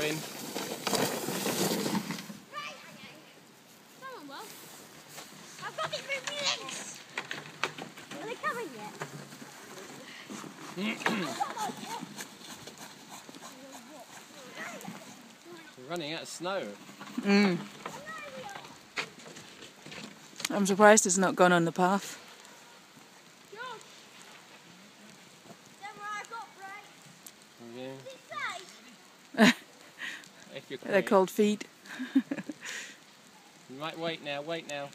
going. Come on, Will. I've got it through my legs. Are they coming yet? We're running out of snow. I'm surprised it's not gone on the path. Yeah. If you're They're called feet. You might wait now, wait now.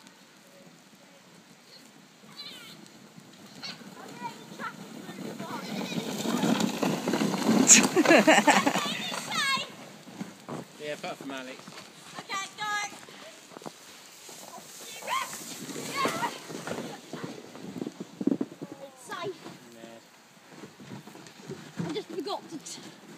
Yeah, apart from Alex. Okay, go. It's safe. Nah. I just forgot to